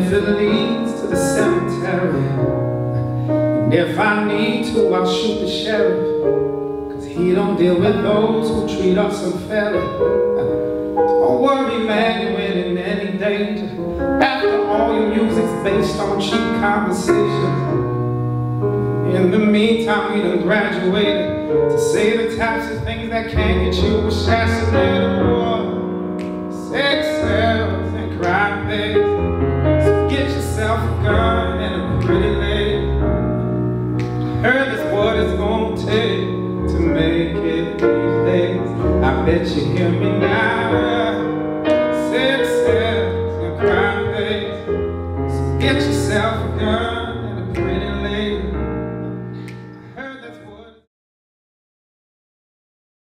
if it leads to the cemetery, and if I need to, I'll shoot the sheriff, 'cause he don't deal with those who treat us unfairly. Don't worry, man, you ain't in any danger. After all, your music's based on cheap conversations. In the meantime, we done graduated to say the types of things that can't get you assassinated. War, sex sells and crime pays. So get yourself a gun and a pretty lady. I heard that's what it's gonna take to make it these days. I bet you hear me now. Sex sells and crime pays. So get yourself a gun.